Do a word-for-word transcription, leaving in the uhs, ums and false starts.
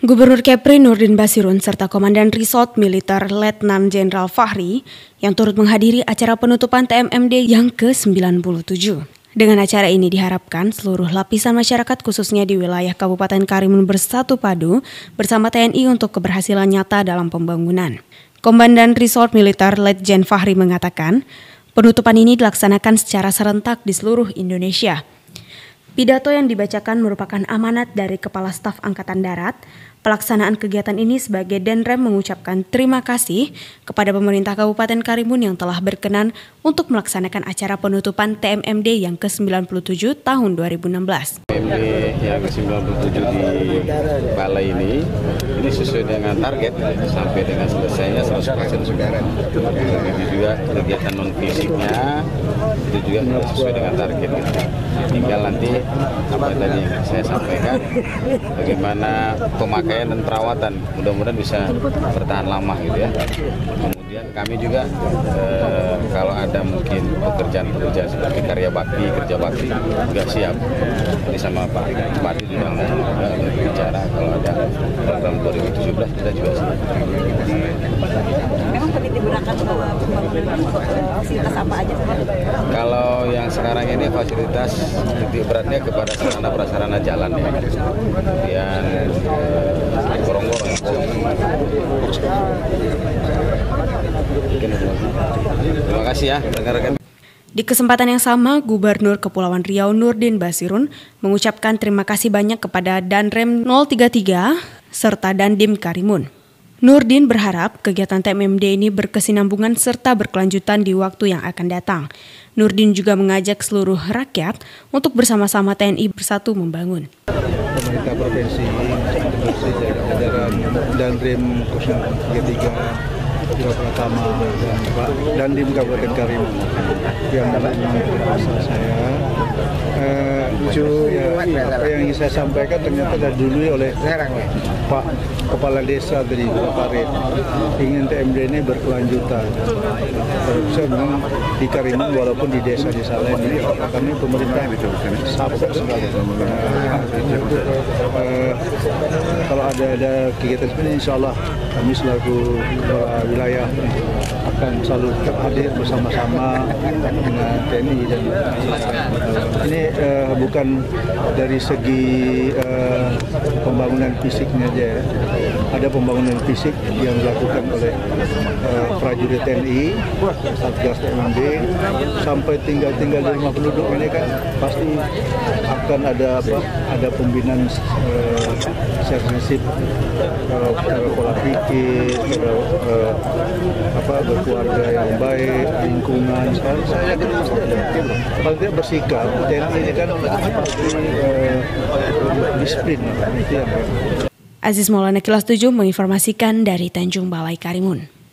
Gubernur Kepri Nurdin Basirun serta Komandan Resort Militer Letnan Jenderal Fahri yang turut menghadiri acara penutupan T M M D yang ke sembilan puluh tujuh. Dengan acara ini diharapkan seluruh lapisan masyarakat khususnya di wilayah Kabupaten Karimun bersatu padu bersama T N I untuk keberhasilan nyata dalam pembangunan. Komandan Resort Militer Letjen Fahri mengatakan, penutupan ini dilaksanakan secara serentak di seluruh Indonesia. Pidato yang dibacakan merupakan amanat dari Kepala Staf Angkatan Darat. Pelaksanaan kegiatan ini sebagai Danrem mengucapkan terima kasih kepada pemerintah Kabupaten Karimun yang telah berkenan untuk melaksanakan acara penutupan T M M D yang ke sembilan puluh tujuh tahun dua ribu enam belas. T M M D yang ke sembilan puluh tujuh di Balai ini, ini sesuai dengan target sampai dengan selesainya seratus persen sudah. Begitu juga kegiatan non fisiknya itu juga sesuai dengan target. Tinggal nanti apa tadi yang saya sampaikan, bagaimana pemakaian dan perawatan, mudah-mudahan bisa bertahan lama gitu ya. Kemudian kami juga eh, kalau ada mungkin pekerjaan-pekerjaan seperti karya bakti, kerja bakti juga siap. Ini sama Pak Bupati juga mau bicara kalau ada program dua ribu tujuh belas kita juga siap. Memang penting digunakan pembangunan fasilitas apa aja? Kalau yang sekarang ini fasilitas titik beratnya kepada sarana prasarana jalan ya. Kemudian eh, gorong-gorong. Terima kasih ya rekan-rekan. Di kesempatan yang sama, Gubernur Kepulauan Riau Nurdin Basirun mengucapkan terima kasih banyak kepada Danrem nol tiga tiga serta Dandim Karimun. Nurdin berharap kegiatan T M M D ini berkesinambungan serta berkelanjutan di waktu yang akan datang. Nurdin juga mengajak seluruh rakyat untuk bersama-sama T N I bersatu membangun. Pemerintah provinsi jajaran Dandim nol tiga tiga Jawa Pratama dan Pak Dandim Kabupaten Karimun yang memperkuasa saya. Eh, lucu ya, apa yang ingin saya sampaikan ternyata sudah dulu oleh Pak Kepala Desa dari Karet ingin T M D ini berkelanjutan. Saya memang di Karimun walaupun di desa-desa lain, kami pemerintah support sekali. Eh, kalau ada ada kegiatan seperti ini, insya Allah kami selaku kepala wilayah akan selalu hadir bersama-sama dengan T N I dan uh, ini uh, bukan dari segi uh, pembangunan fisiknya aja ya. Ada pembangunan fisik yang dilakukan oleh uh, prajurit T N I, Satgas T M M D, sampai tinggal-tinggal di rumah penduduk ini kan pasti akan ada apa? Ada pembinaan uh, sensitif, uh, pola pikir, uh, uh, apa berkeluarga yang baik, lingkungan. Saya yakin kalau dia bersikap, T N I ini kan pasti uh, disiplin. Itu yang Aziz Maulana Kilas tujuh menginformasikan dari Tanjung Balai Karimun.